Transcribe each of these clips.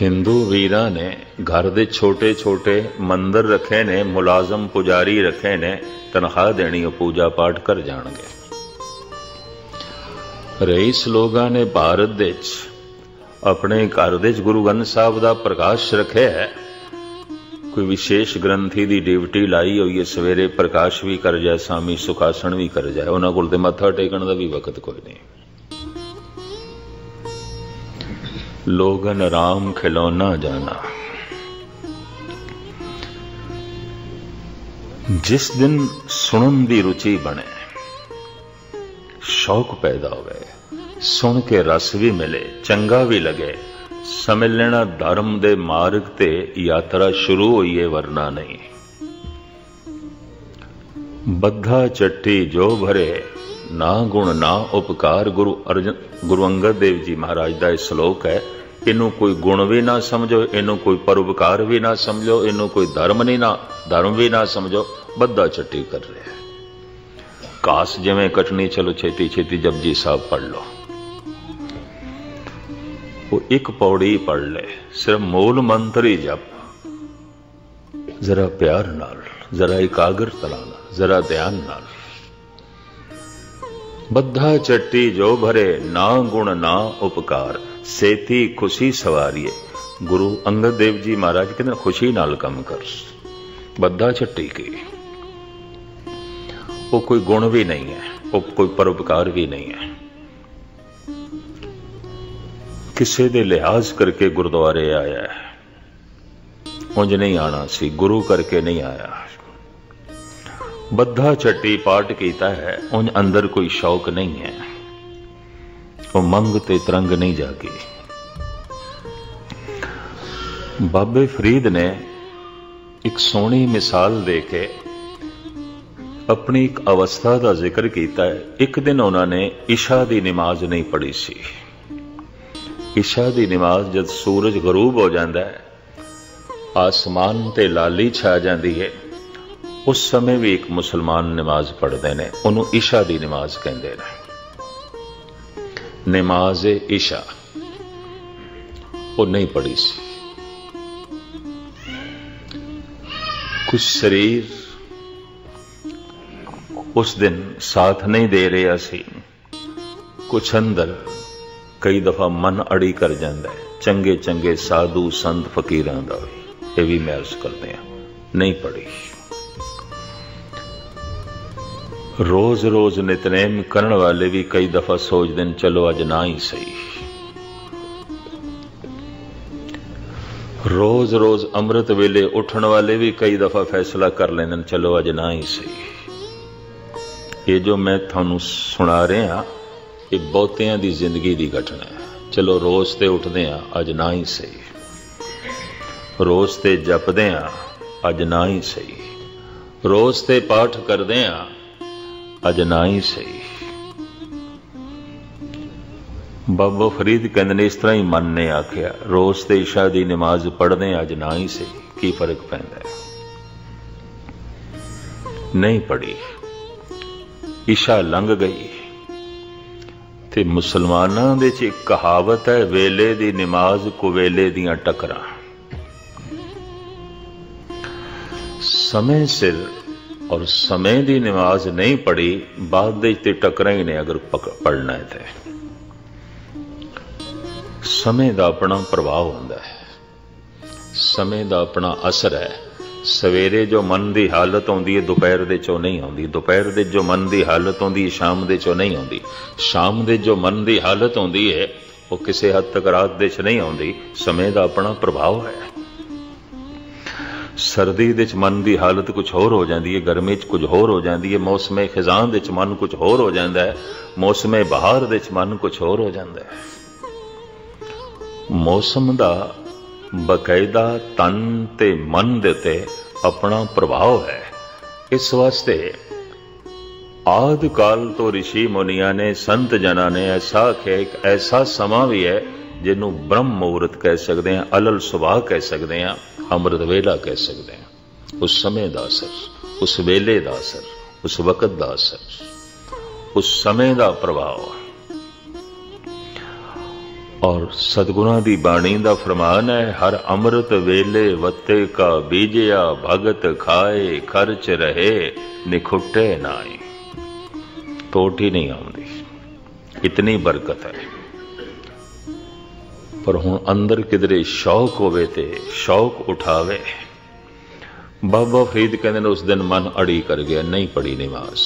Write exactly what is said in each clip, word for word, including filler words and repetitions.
हिंदू वीरां ने घर दे छोटे छोटे मंदिर रखे ने, मुलाजम पुजारी रखे ने, तनख्वाह देनी पूजा पाठ कर जाणगे। रईस लोगां ने भारत दे अपने घर दे गुरु ग्रंथ साहब दा प्रकाश रखे है। कोई विशेष ग्रंथी दी ड्यूटी लाई हुई है, सवेरे प्रकाश भी कर जाए, शामी सुखासन भी कर जाए, उन्हां कोल ते मत्था टेकण दा भी वक्त कोई नहीं। लोगन राम खिलौना जाना। जिस दिन सुनन दी रुचि बने, शौक पैदा होवे, सुन के रस भी मिले, चंगा भी लगे, समझ लेना धर्म दे मार्ग ते यात्रा शुरू हुई है, वरना नहीं। बद्धा चट्टी जो भरे, ना गुण ना उपकार। गुरु अर्जन गुरु अंगद देव जी महाराज का यह श्लोक है। इनू कोई गुण भी ना समझो, इनू कोई परोपकार भी ना समझो, इनू कोई धर्म नहीं ना धर्म भी ना समझो, बद्धा चट्टी कर रहे हैं। कास जिवें कटनी, चलो छेती छेती जपजी साहब पढ़ लो। वो एक पौड़ी पढ़ ले, सिर्फ मूल मंत्र ही जप, जरा प्यार नाल, जरा एकाग्रता नाल, जरा ध्यान नाल। बद्धा चट्टी जो भरे, ना गुण ना उपकार, सेती खुशी सवारिए। गुरु अंगद देव जी महाराज कहते खुशी नाल कम कर। बद्धा चट्टी की वो कोई गुण भी नहीं है, वो कोई परोपकार भी नहीं है। किसी दे लिहाज करके गुरुद्वारे आया है, उंज नहीं आना सी, गुरु करके नहीं आया। बद्धा चट्टी पाठ कीता है, उन अंदर कोई शौक नहीं है, वो मंग ते तरंग नहीं जागी। बाबे फरीद ने एक सोहनी मिसाल दे के अपनी एक अवस्था का जिक्र किया है। एक दिन उन्होंने इशा की नमाज नहीं पढ़ी सी। इशा की नमाज जब सूरज गरूब हो जाता है, आसमान ते लाली छा जाती है, उस समय भी एक मुसलमान नमाज पढ़ते हैं, उन्होंने इशा की नमाज कहते हैं। नमाज इशा वो नहीं पढ़ी सी। कुछ शरीर उस दिन साथ नहीं दे रहा सी, कुछ अंदर कई दफा मन अड़ी कर जाता है। चंगे चंगे साधु संत फकीरां दा ये भी मैं अर्ज करते हैं, नहीं पढ़ी। रोज रोज नितनेम करने वाले भी कई दफा सोचते हैं चलो अज ना ही सही। रोज रोज अमृत वेले उठने वाले भी कई दफा फैसला कर लेंगे चलो अज ना ही सही। ये जो मैं थानू सुना रहा, ये बहुतियां दी जिंदगी दी घटना है। चलो रोज ते उठते हैं, अज ना ही सही। रोज ते जपते हैं, अज ना ही सही। रोज ते पाठ करते हैं, अज ना ही सही। बाबा फरीद कहते ने इस तरह ही मन ने आख्या, रोज ते इशा दी नमाज पढ़ते अज ना ही सही, की फर्क पैंदा है? नहीं पढ़ी, इशा लंघ गई। ते मुसलमानां दे च एक कहावत है, वेले दी नमाज कुवेले दियां टकरां। समय सिर और समय दी नमाज नहीं पढ़ी, बाद दे टकरा ही ने अगर पढ़ना है तो। समय का अपना प्रभाव होता है, समय का अपना असर है। सवेरे जो मन की हालत आती है, दोपहर दे चो नहीं आती। दोपहर दे जो मन की हालत आती है, शाम दे चो नहीं आती। शाम दे जो मन की हालत आती है, वो किसी हद तक रात दे च नहीं आती। समय का अपना प्रभाव है। सर्दी दे मन की हालत कुछ होर हो जाती है, गर्मी च कुछ होर हो जाती है, मौसम खिजां दे मन कुछ होर हो जाता है, मौसम बहार दे मन कुछ होर हो जाता है। मौसम का बकायदा तन ते मन दे ते अपना प्रभाव है। इस वास्ते आदि काल तो ऋषि मुनिया ने, संत जना ने ऐसा आख्या, एक ऐसा समा भी है जिन्हों ब्रह्म मुहूर्त कह सकते हैं, अलल सुबह कह सकते हैं, अमृत वेला कह सकते हैं। उस समय का असर, उस वेले का असर, उस वक्त का असर, उस समय का प्रभाव। और सतगुणां दी बाणी दा फरमान है, हर अमृत वेले वत्ते का बीजिया, भगत खाए खर्च रहे निखुटे नाई। टोट ही नहीं आउंदी, इतनी बरकत है। पर हुण अंदर किधरे शौक होवे ते शौक उठावे। बाबा फरीद कहते ने उस दिन मन अड़ी कर गया, नहीं पढ़ी नमाज।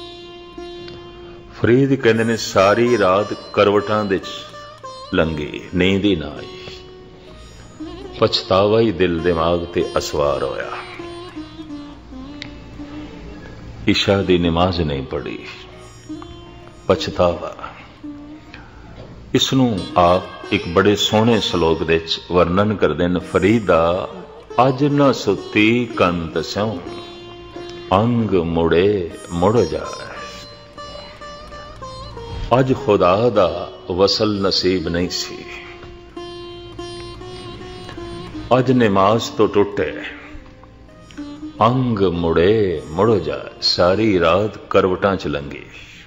फरीद कहते ने सारी रात करवटां दे लंघी, नींद ही ना आई। पछतावा ही दिल दिमाग ते असवार होया। इशा दी नमाज नहीं पढ़ी, पछतावा। इसनूं आप एक बड़े सोहने श्लोक दे वर्णन करदे ने, फरीदा अज न सुती कंत स्यों, अंग मुड़े मुड़ जाए। अज खुदा दा वसल नसीब नहीं सी, अज नमाज तो टुटे, अंग मुड़े मुड़ जाए। सारी रात करवटां च लंघी,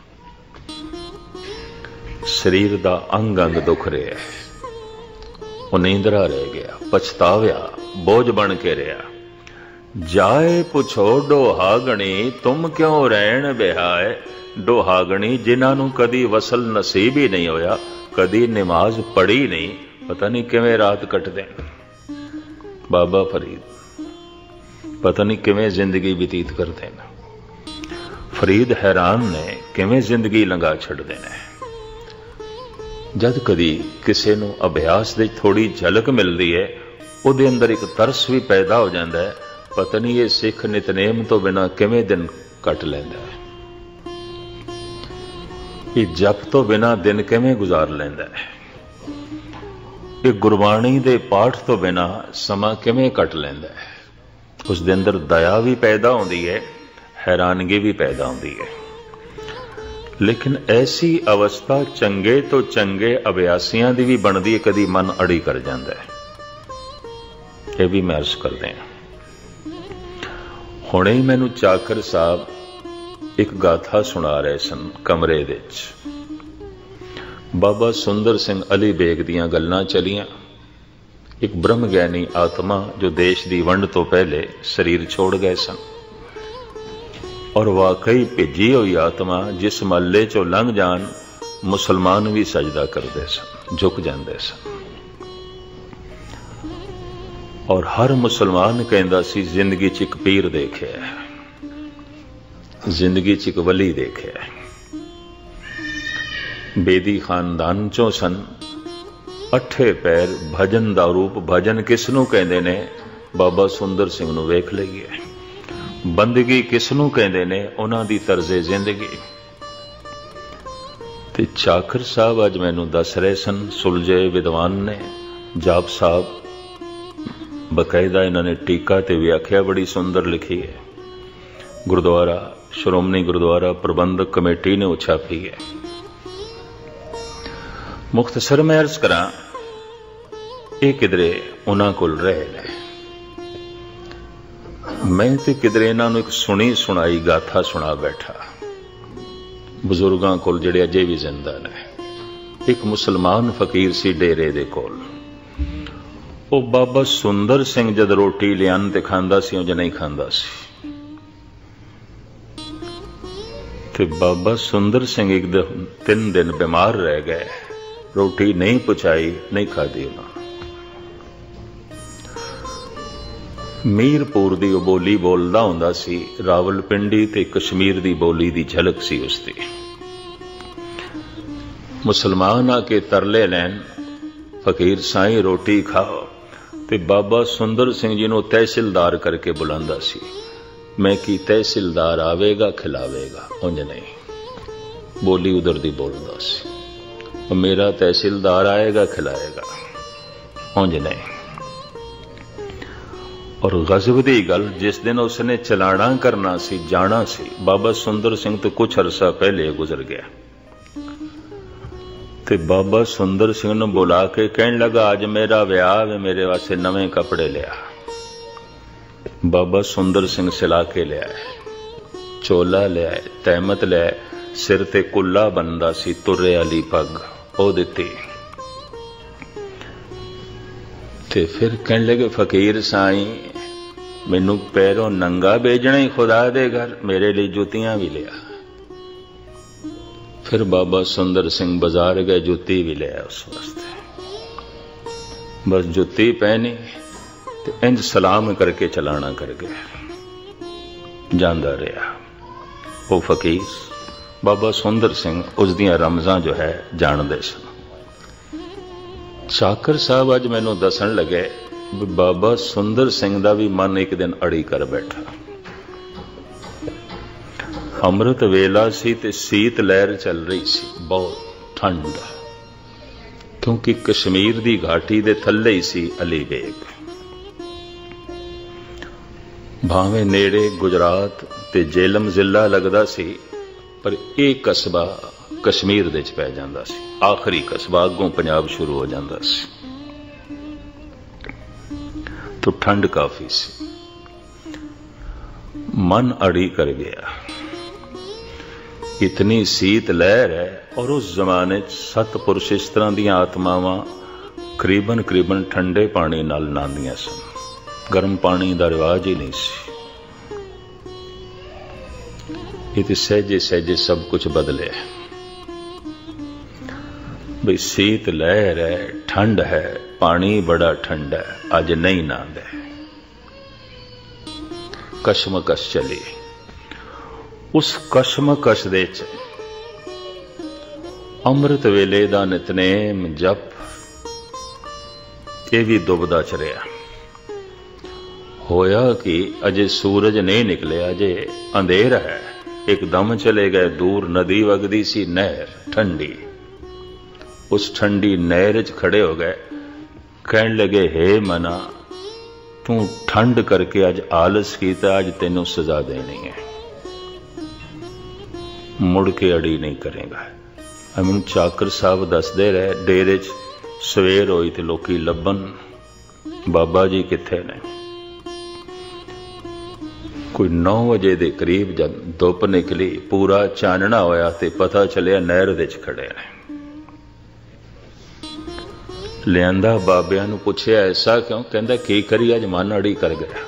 शरीर दा अंग अंग दुख रहा है, वो नींदरा रह गया, पछताव्या, बोझ बन के रहा। जाए पुछो डोहागणी, तुम क्यों रहन बिहाए। डोहागणी जिन्हां नूं कदी वसल नसीब ही नहीं होया, कदी नमाज पढ़ी नहीं, पता नहीं किवें रात कटदे। बाबा फरीद पता नहीं किवें जिंदगी व्यतीत करते हैं। फरीद हैरान ने किवें जिंदगी लंघा छड्डदे ने। जद कदी किसी नूं अभ्यास दी थोड़ी झलक मिलती है, उहदे अंदर एक तरस भी पैदा हो जाता है, पता नहीं ये सिख नितनेम तो बिना किवें दिन कट लैंदा है, ये जप तो बिना दिन किवें गुजार लैंदा है, ये गुरबाणी दे पाठ तो बिना समा किवें कट लैंदा है। उसदे अंदर दया भी पैदा होंदी है, हैरानगी भी पैदा होंदी है। लेकिन ऐसी अवस्था चंगे तो चंगे अभ्यासियां दी भी बनदी है, कदी मन अड़ी कर जाता है। यह भी मैं अर्ज करते हैं। हुणे ही मैनू चाकर साहब एक गाथा सुना रहे सन कमरे विच। बाबा सुंदर सिंह अली बेग दियां गल्लां चलियां। एक ब्रह्म ज्ञानी आत्मा जो देश की वंड तो पहले शरीर छोड़ गए सन, और वाकई भेजी हुई आत्मा जिस महल्ले चो लंघ जान मुसलमान भी सजदा करते सन, झुक जाते सन। और हर मुसलमान कहता सी जिंदगी च एक पीर देखे, जिंदगी च एक वली देखे। बेदी खानदान चों सन, अठे पैर भजन दा रूप। भजन किसनू कहते ने? बाबा सुंदर सिंह नू वेख लईए। बंदगी किसनू कहते ने? उन्हां दी तर्जे जिंदगी। ते चाकर साहब अज मैनू दस रहे सन, सुलझे विद्वान ने, जाप साहब बकायदा इन्होंने टीका ते व्याख्या बड़ी सुंदर लिखी है। गुरुद्वारा श्रोमणी गुरुद्वारा प्रबंधक कमेटी ने छापी है। मुख्तसर मैं अर्ज करा, ये किधरे उन्हां कोल रहे ने, मैं तो किधरे इन्हों एक सुनी सुनाई गाथा सुना बैठा। बुजुर्गों कोल जिहड़े अजे भी जिंदा ने। एक मुसलमान फकीर सी डेरे दे कोल। वो बाबा सुंदर सिंह जद रोटी लियान ते खांदा सी, उंज नहीं खांदा सी। ते बाबा सुंदर सिंह एक दिन तीन दिन बीमार रह गए, रोटी नहीं पहुंचाई, नहीं खाधी उन्होंने। मीरपुर दी बोली बोलदा हुंदा सी, रावलपिंडी ते कश्मीर दी बोली दी झलक सी उसदी। मुसलमान आके तरले लैन, फकीर साईं रोटी खाओ, ते बाबा सुंदर सिंह जी नूं तहसीलदार करके बुलांदा सी। मैं की तहसीलदार आवेगा खिलावेगा, उंज नहीं। बोली उधर दी बोलदा सी, मेरा तहसीलदार आएगा खिलाएगा, उंज नहीं। और गजब दी गल, जिस दिन उसने चलाना करना सी, जाना सी, बाबा सुंदर सिंह तो कुछ अरसा पहले गुजर गया। ते बाबा सुंदर सिंह ने बुला के कहने लगा, अज मेरा व्याह है, मेरे वास्ते नवे कपड़े लिया। बाबा सुंदर सिंह सिला के लिया, चोला लिया, तहमत लिया, सिर ते कुल्ला बनदा सी, तुरे वाली पग ओ दिती। ते फिर कहने लगे फकीर साई मैनू पैरों नंगा भेजना ही खुदा दे घर, मेरे लिए जुतियां भी लिया। फिर बाबा सुंदर सिंह बाजार गए, जुत्ती भी लिया उस वास्ते। बस जुत्ती पहनी ते इंज सलाम करके चलाना कर गया। जांदा रहा वो फकीर बाबा सुंदर सिंह, उस दियां रमजां जो है जानते सन। चाकर साहब अज मैनू दसन लगे भी बाबा सुंदर सिंह दा भी मन एक दिन अड़ी कर बैठा। अमृत वेला सी ते सीत लहर चल रही सी, बहुत ठंड, क्योंकि कश्मीर दी घाटी दे थल्ले ही सी अली बेग। भावें नेड़े गुजरात ते जेलम जिला लगदा सी, पर यह कस्बा कश्मीर दे च पै जांदा सी। आखिरी कस्बा, अगों पंजाब शुरू हो जांदा सी। तो ठंड काफी सी, मन अड़ी कर गया। इतनी सीत लहर है, और उस जमाने सतपुरुष इस तरह दी आत्मावां करीबन करीबन ठंडे पानी नाल नहांदियां सन। गर्म पानी दा रिवाज ही नहीं सी। ये तो सहजे सहजे सब कुछ बदले। भाई सीत लहर है, ठंड है, पानी बड़ा ठंडा है, अज नहीं नहांदे। कशमकश चली। उस कशमकश दे च अमृत वेले दा नितनेम जप ये भी दुबदा च रहा। होया कि अजे सूरज नहीं निकले, अजे अंधेरा है। एकदम चले गए दूर, नदी वगदी सी, नहर ठंडी। उस ठंडी नहर च खड़े हो गए, कहने लगे हे मना, तू ठंड करके अज आलस कीता, अज तेनों सजा देनी है, मुड़ के अड़ी नहीं करेगा। मैनू चाकर साहब दसदे रहे, डेरे च सवेर होई ते लोकी लभन बाबा जी किथे ने। कोई नौ बजे दे करीब जब धुप निकली, पूरा चानना होया ते पता चलिया नहर दे च खड़े ने। लियांदा बाबिया नू पुछया ऐसा क्यों? कहंदा की करी, अज मन अड़ी कर गया।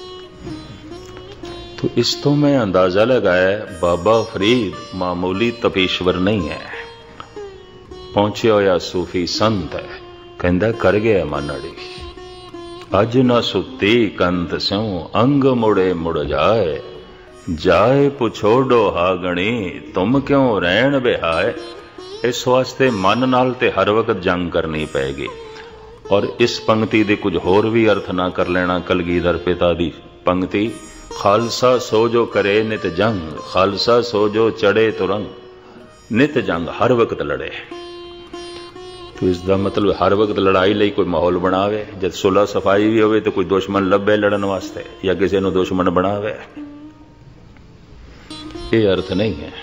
तो इस तो मैं अंदाजा लगाया बाबा फरीद मामूली तपीश्वर नहीं है, पहुंचा होया सूफी संत है। कहंदा कर गया मन अड़ी। अज न सुती कंत स्यों, अंग मुड़े मुड़ जाए, जाए पुछोडो हागणी, तुम क्यों रहन बिहाए। इस वास्ते मन नाल ते हर वक्त जंग करनी पैगी। और इस पंक्ति दे कुछ होर भी अर्थ ना कर लेना। कलगीधर पिता दी पंक्ति, खालसा सो जो करे नित जंग, खालसा सो जो चढ़े तुरंग, नित जंग, हर वक्त लड़े। तो इसका मतलब हर वक्त लड़ाई लई कोई माहौल बनावे। जब सुलह सफाई भी होवे तो कोई दुश्मन लभे लड़न वास्ते, या किसी नूं दुश्मन बनावे, ये अर्थ नहीं है।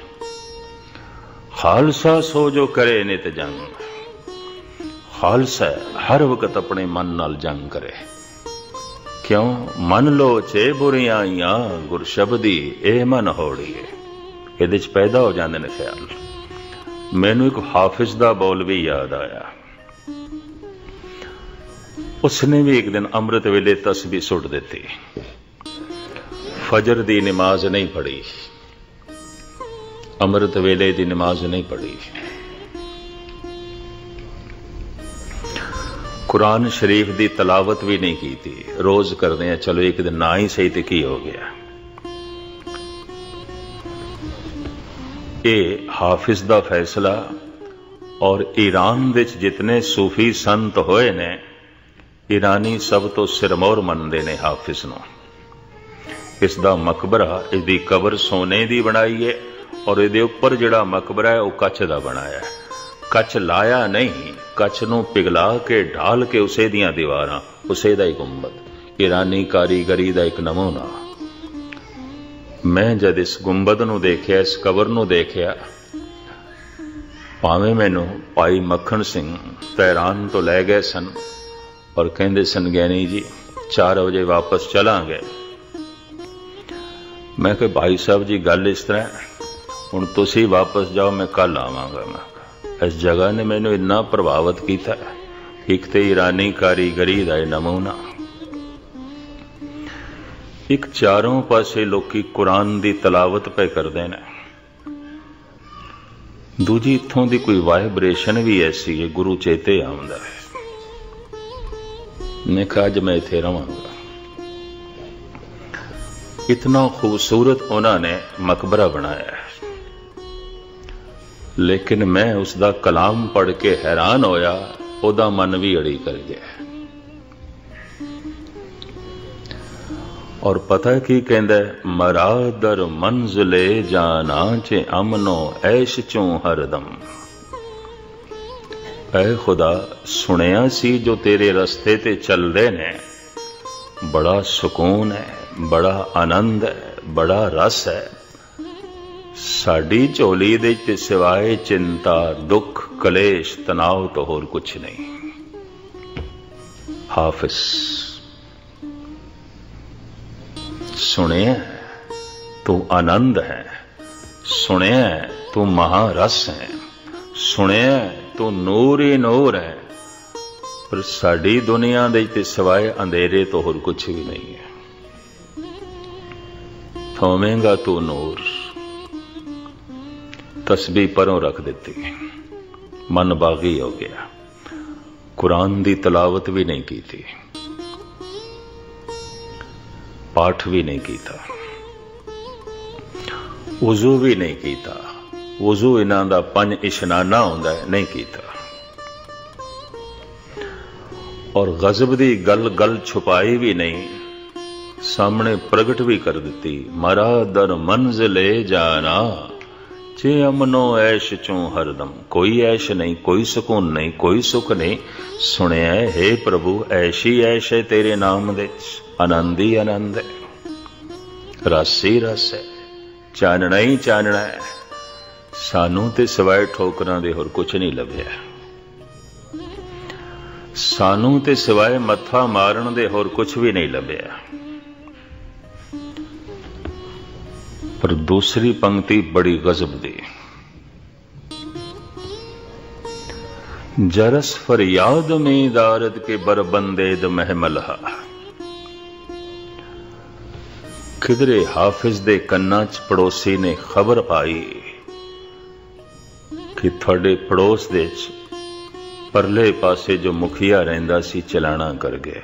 खालसा सो जो करे नित जंग, खालसा हर वक्त अपने मन नाल जंग करे। क्यों? मन लो चे बुरियां गुर शब्दी ए मन होड़िए। ये पैदा हो जाते हैं ख्याल। मैनू एक हाफिज दा बोल भी याद आया। उसने भी एक दिन अमृत वेले तस्बीह सुट दी, फजर दी नमाज नहीं पढ़ी, अमृत वेले दी नमाज नहीं पढ़ी, कुरान शरीफ दी तलावत भी नहीं की थी। रोज करते हैं, चलो एक दिन ना ही सही तो की हो गया। ये हाफिज दा फैसला। और ईरान विच जितने सूफी संत होए ने, ईरानी सब तो सिरमौर मनदे ने हाफिज नूं। इसदा मकबरा, इसदी कबर सोने दी बनाई है, और इहदे उपर जिहड़ा मकबरा है वह कच्च दा बनाया है। कच्च लाया नहीं, कच्च नूं पिघला के ढाल के उसे दियां दीवारां, उसे दा ही गुंबद। ईरानी कारीगरी दा एक नमूना। मैं जद इस गुंबद नूं देखिया, इस कबर नूं देखिया, भावें मैनू भाई मक्खण सिंह तहरान तो लै गए सन और कहंदे सन ज्ञानी जी चार बजे वापस चलांगे। मैं कहा भाई साहब जी गल इस तरह, हुण तुसीं वापस जाओ, मैं कल आवांगा। मैं इस जगह ने मैनू इन्ना प्रभावित किया, एक तो ईरानी कारीगरी का नमूना, एक चारों पासे लोकी कुरान की तलावत पे करते हैं, दूजी इत्थों की कोई वाइब्रेशन भी ऐसी है, गुरु चेते आउंदा है। मैं कहा अज मैं इत्थे रहांगा। इतना खूबसूरत उन्होंने मकबरा बनाया है, लेकिन मैं उसका कलाम पढ़ के हैरान होया, ओदा मन भी अड़ी कर गया। और पता की कहंदा, मरादर मंजिले जाना चे अमनो ऐश चों हरदम। ऐ खुदा, सुनिया सी जो तेरे रस्ते ते चल रहे ने, बड़ा सुकून है, बड़ा आनंद है, बड़ा रस है। साडी झोली दे ते सिवाए चिंता, दुख, कलेश, तनाव तो होर कुछ नहीं। हाफिज सुनिया तू आनंद है, सुनिया तू महारस है, सुनिया तू नूर ही नूर है, पर साडी दुनिया दे ते सिवाए अंधेरे तो होर कुछ भी नहीं है। होवेगा तू नूर। तस्बीह परों रख दी, मन बागी हो गया, कुरान की तलावत भी नहीं की थी, पाठ भी नहीं किया, वजू भी नहीं किया। वजू इन्हां दा पंज इशनाना होंदा है, नहीं किया। और गजब दी गल गल छुपाई भी नहीं, सामने प्रगट भी कर दी। मरा दर मंजिले जाना चे अमनो ऐश चों हरदम। कोई ऐश नहीं, कोई सुकून नहीं, कोई सुख नहीं। सुनिया हे प्रभु, ऐशी ऐश है तेरे नाम दे, आनंद ही आनंद है, रस ही रस है, चानना ही चानना है। सानू ते सिवाए ठोकरां दे होर कुछ नहीं लभ्या, सानू ते सिवाए मत्था मारन दे होर कुछ भी नहीं लभ्या। पर दूसरी पंक्ति बड़ी गजब दी। जरस फरियाद में दारद के बरबंदेद महमलहा। किधरे हाफिज दे कन्ना च पड़ोसी ने खबर पाई कि थोड़े पड़ोस दे परले पासे जो मुखिया रहिंदा सी चलाना कर गए।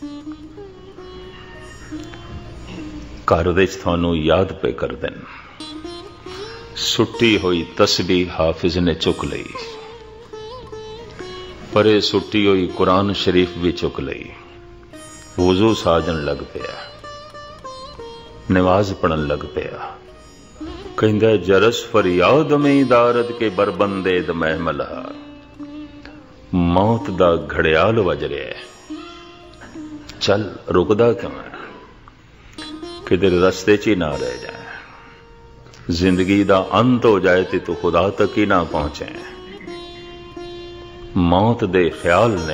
घर दे थानू याद पे कर देन। सुट्टी हुई तस्बीह हाफिज ने चुक लई, परे सुट्टी हुई कुरान शरीफ भी चुक लई। वजू साजन लग पिया, नमाज पढ़न लग पिया। कहंदा जरस फरियाद में दारद के बरबंदेद महमलहा। मौत दा घड़ियाल वज रहा है, चल रुकदा क्यों है? किधर रस्ते च ही ना रह जाए, जिंदगी दा अंत हो जाए तो तू खुदा तक ही ना पहुंचे। मौत दे ख्याल ने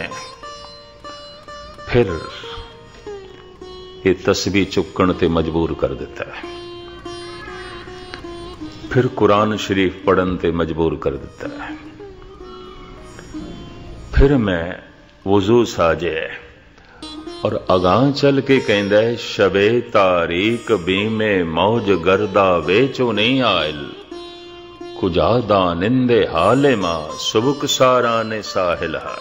फिर ये तस्बीह चुकन ते मजबूर कर दिता है, फिर कुरान शरीफ पढ़न ते मजबूर कर दिता है। फिर मैं वजू साजे और अगां चल के कहंदा है शबे तारीक बीमे मौज गर्दा वेचो नहीं आयल। कुजा दानिंदे हाले मां सुबुक सारा ने साहिल हा।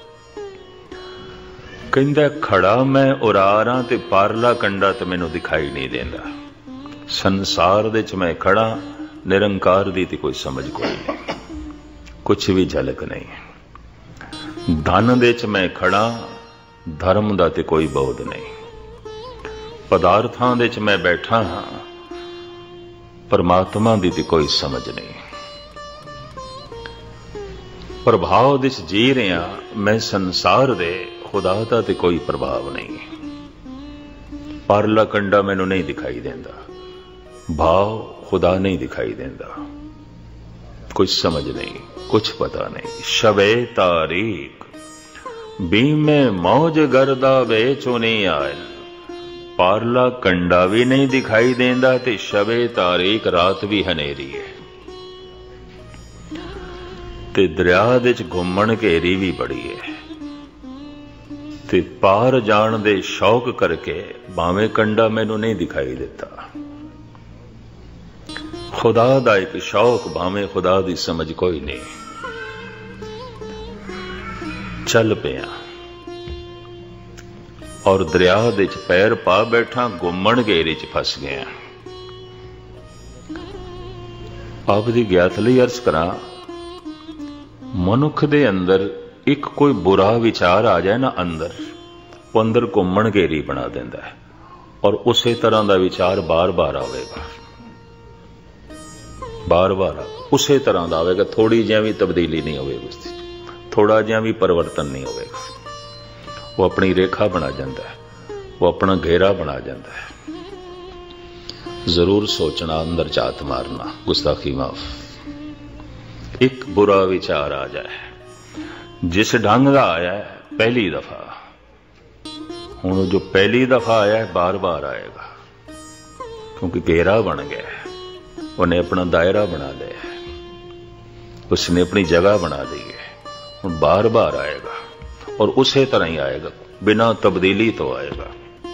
कहंदा खड़ा मैं उरारा ते पारला कंडा ते मैनू दिखाई नहीं देंदा। संसार दे च मैं खड़ा, निरंकार दी ते कोई समझ कोई नहीं, कुछ भी झलक नहीं। धन दे च मैं खड़ा, धर्म दा ते कोई बोध नहीं। पदार्थां दे च मैं बैठा हाँ, परमात्मा दी ते कोई समझ नहीं। प्रभाव दे च जी रहा मैं संसार दे, खुदा दा ते कोई प्रभाव नहीं। पारला कंडा मैनू नहीं दिखाई देंदा, भाव खुदा नहीं दिखाई देंदा, कुछ समझ नहीं, कुछ पता नहीं। शबे तारीक बीमे मौज गर्दा वेचो नहीं आयल। पारला कंडा भी नहीं दिखाई देंदा ते शबे तारीक रात भी हनेरी है। ते दरिया दे च घुमण घेरी भी बड़ी है। ते पार जाण दे शौक करके भावें कंडा मैनू नहीं दिखाई देता। खुदा दा एक शौक, भावें खुदा दी समझ कोई नहीं। चल पिया और दरिया दे च पैर पा बैठा, घुमण घेरे च फस गया। आप दी ज्ञात लई अर्ज करा, मनुख दे अंदर एक कोई बुरा विचार आ जाए ना अंदर, वो अंदर घुमण घेरी बना देंदा है और उसे तरह का विचार बार बार आवेगा, बार बार उसे तरह का आवेगा। थोड़ी जिहा भी तब्दीली नहीं होगी, उसकी थोड़ा जिहा भी परिवर्तन नहीं होगा। वो अपनी रेखा बना जाता है, वो अपना घेरा बना जाता है। जरूर सोचना, अंदर झात मारना, गुस्ताखी माफ। एक बुरा विचार आ जाए जिस ढंग का आया है पहली दफा, हुण जो पहली दफा आया है बार बार आएगा, क्योंकि घेरा बन गया है। उन्हें अपना दायरा बना लिया है, उसने अपनी जगह बना दी है। हुण बार बार आएगा और उसे तरह ही आएगा, बिना तब्दीली तो आएगा।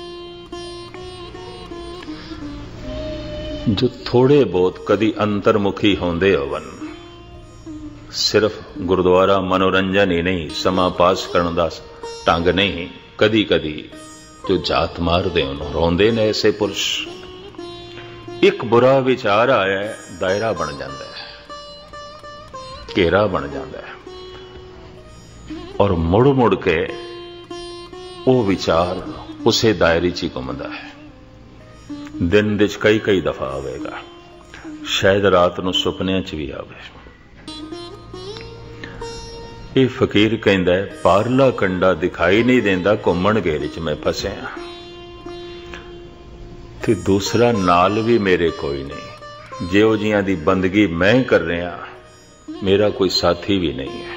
जो थोड़े बहुत कदी अंतर्मुखी होंदे होवन, सिर्फ गुरुद्वारा मनोरंजन ही नहीं, समा पास करने का ढंग नहीं, कदी कदी जो जात मारदे उन्होंने रोंदे ने ऐसे पुरुष। एक बुरा विचार आया है, दायरा बन जाता है, घेरा बन जाता है और मुड़ मुड़ के वो विचार उसे दायरे च घूमता है। दिन दे कई कई दफा आवेगा, शायद रात नूं सुपनियां च भी आवे। ये फकीर कहंदा है, पारला कंडा दिखाई नहीं देंदा, घुमण घेरे च मैं फसिया ते दूसरा नाल भी मेरे कोई नहीं। जिहो जिहां दी बंदगी मैं कर रहा, मेरा कोई साथी भी नहीं है।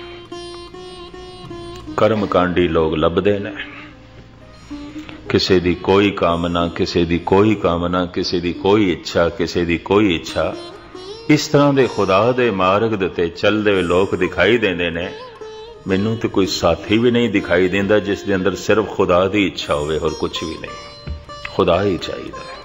कर्मकांडी लोग लभदे ने, किसी दी कोई कामना, किसी दी कोई कामना, किसी दी कोई इच्छा, किसी दी कोई इच्छा। इस तरह दे खुदा दे मार्ग दे ते चलदे हुए लोग दिखाई देंदे ने। मैनू तो कोई साथी भी नहीं दिखाई देंदा जिस दे अंदर सिर्फ खुदा दी इच्छा होवे और कुछ भी नहीं। खुदा ही चाहिए।